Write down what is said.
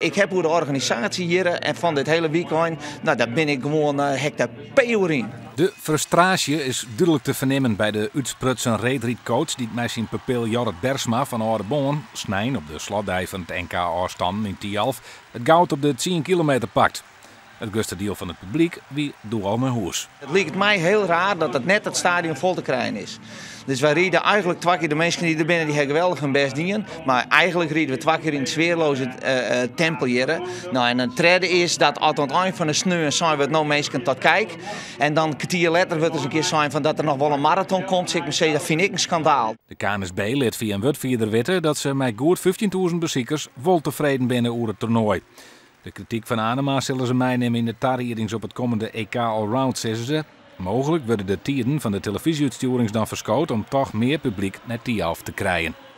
Ik heb hoe de organisatie hier en van dit hele weekend, nou daar ben ik gewoon hectare peeuwer in. De frustratie is duidelijk te vernemen bij de Uitsprutsen reedrietcoach die met zijn pupil Jorrit Bersma van Ouderbon snijn op de slotdij van het NK afstanden in Tialf het goud op de 10 kilometer pakt. Het grootste deel van het publiek wie doet al mijn hoes. Het lijkt mij heel raar dat het net het stadion vol te krijgen is. Dus wij rieden eigenlijk 2 keer de mensen die er binnen die hebben geweldig hun best dienen. Maar eigenlijk rieden we 2 keer in het sfeerloze tempel hier. Nou, en het tweede is dat aan het eind van de sneeuw zijn we het nou mensen tot kijk. En dan een kwartier later wordt eens een keer zijn van dat er nog wel een marathon komt. Ik moet zeggen, dat vind ik een schandaal. De KNSB liet via een woordvoerder weten dat ze met goed 15.000 bezoekers vol tevreden binnen over het toernooi. De kritiek van Anema zullen ze meenemen in de tarriedings op het komende EK Allround, zeggen ze. Mogelijk worden de tijden van de televisieuitsturing dan verschoot om toch meer publiek naar Tialf te krijgen.